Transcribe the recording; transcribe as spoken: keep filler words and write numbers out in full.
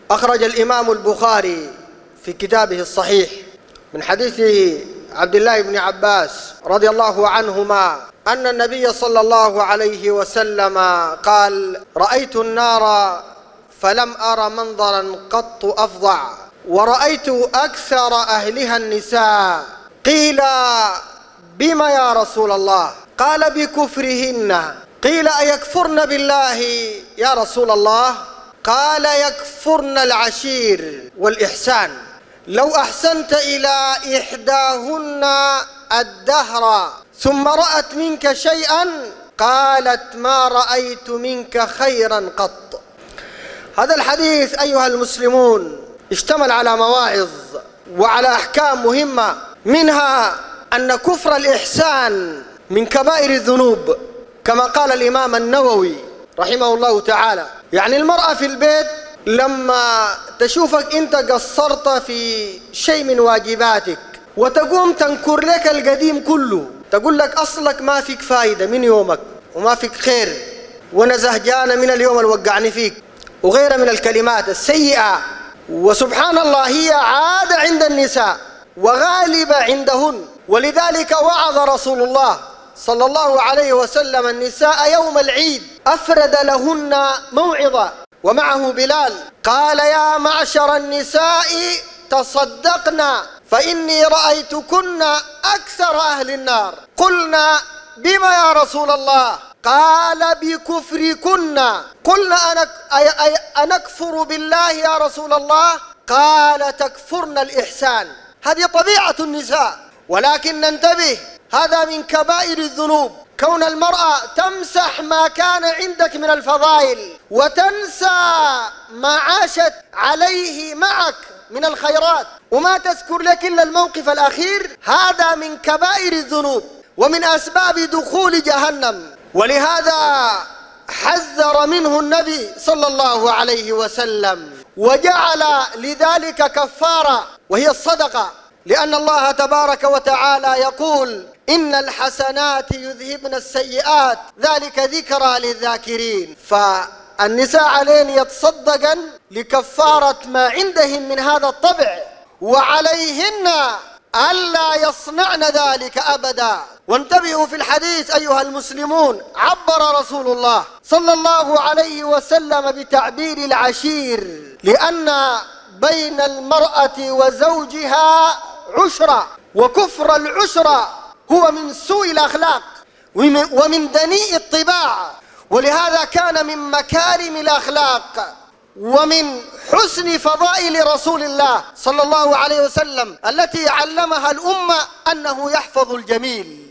أخرج الإمام البخاري في كتابه الصحيح من حديث عبد الله بن عباس رضي الله عنهما أن النبي صلى الله عليه وسلم قال: رأيت النار فلم أر منظرا قط أفظع، ورأيت أكثر أهلها النساء. قيل: بما يا رسول الله؟ قال: بكفرهن. قيل: أيكفرن بالله يا رسول الله؟ قال: يكفرن العشير والإحسان. لو أحسنت إلى إحداهن الدهر ثم رأت منك شيئا قالت: ما رأيت منك خيرا قط. هذا الحديث أيها المسلمون اشتمل على مواعظ وعلى أحكام مهمة، منها أن كفر الإحسان من كبائر الذنوب كما قال الإمام النووي رحمه الله تعالى. يعني المرأة في البيت لما تشوفك أنت قصرت في شيء من واجباتك وتقوم تنكر لك القديم كله، تقول لك أصلك ما فيك فايدة من يومك وما فيك خير وأنا زهجانة من اليوم اللي وقعني فيك وغيرها من الكلمات السيئة. وسبحان الله هي عادة عند النساء وغالبة عندهن، ولذلك وعظ رسول الله صلى الله عليه وسلم النساء يوم العيد، أفرد لهن موعظة ومعه بلال، قال: يا معشر النساء تصدقنا فإني رأيتكن أكثر أهل النار. قلنا: بما يا رسول الله؟ قال: بكفركن. قلنا: أنكفر بالله يا رسول الله؟ قال: تكفرن الإحسان. هذه طبيعة النساء، ولكن ننتبه، هذا من كبائر الذنوب، كون المرأة تمسح ما كان عندك من الفضائل وتنسى ما عاشت عليه معك من الخيرات وما تذكر لك إلا الموقف الأخير، هذا من كبائر الذنوب ومن أسباب دخول جهنم. ولهذا حذر منه النبي صلى الله عليه وسلم وجعل لذلك كفارة وهي الصدقة، لأن الله تبارك وتعالى يقول: إن الحسنات يذهبن السيئات ذلك ذكرى للذاكرين. فالنساء عليهن يتصدقن لكفارة ما عندهن من هذا الطبع، وعليهن ألا يصنعن ذلك أبدا. وانتبهوا في الحديث أيها المسلمون، عبر رسول الله صلى الله عليه وسلم بتعبير العشير، لأن بين المرأة وزوجها عشرة، وكفر العشرة هو من سوء الأخلاق ومن دنيء الطباع، ولهذا كان من مكارم الأخلاق ومن حسن فضائل رسول الله صلى الله عليه وسلم التي علمها الأمة أنه يحفظ الجميل.